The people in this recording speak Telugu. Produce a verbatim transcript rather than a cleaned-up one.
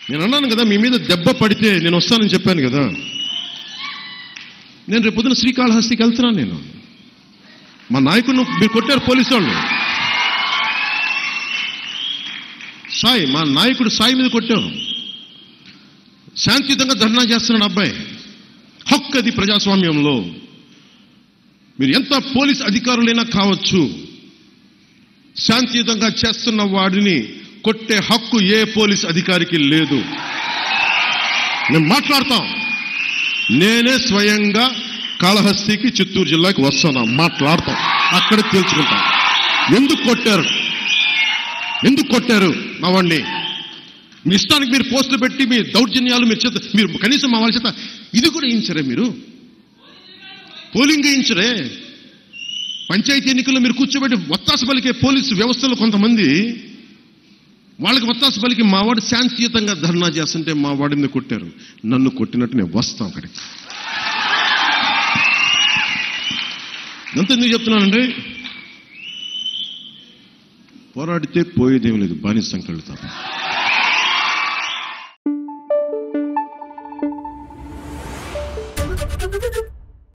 నేను అన్నాను కదా, మీ మీద దెబ్బ పడితే నేను వస్తానని చెప్పాను కదా. నేను రేపు పొద్దున శ్రీకాళహస్తికి వెళ్తున్నాను. నేను మా నాయకుడిని మీరు కొట్టారు పోలీసు వాళ్ళు. సాయి, మా నాయకుడు సాయి మీద కొట్టారు. శాంతియుతంగా ధర్నా చేస్తున్నాడు అబ్బాయి. హక్కు అది ప్రజాస్వామ్యంలో. మీరు ఎంత పోలీస్ అధికారులైనా కావచ్చు, శాంతియుతంగా చేస్తున్న వాడిని కొట్టే హక్కు ఏ పోలీస్ అధికారికి లేదు. మేము మాట్లాడతాం. నేనే స్వయంగా కాళహస్తికి, చిత్తూరు జిల్లాకి వస్తాను, మాట్లాడతాం, అక్కడ తేల్చుకుంటాం. ఎందుకు కొట్టారు, ఎందుకు కొట్టారు మా వాడిని? మీ ఇష్టానికి మీరు పోస్టులు పెట్టి మీ దౌర్జన్యాలు మీరు చేత మీరు కనీసం మా వాళ్ళ చేత ఇది కూడా వేయించరే? మీరు పోలింగ్ వేయించరే? పంచాయతీ ఎన్నికల్లో మీరు కూర్చోబెట్టి వత్తాస పలికే పోలీసు వ్యవస్థలో కొంతమంది వాళ్ళకి వత్తాస పలికి మా వాడు శాంతియుతంగా ధర్నా చేస్తుంటే మా వాడిని కొట్టారు. నన్ను కొట్టినట్టు నేను వస్తాం అక్కడికి. ఎంత ఎందుకు చెప్తున్నానండి? పోరాడితే పోయేదేం లేదు, బానిస సంకలుతారు.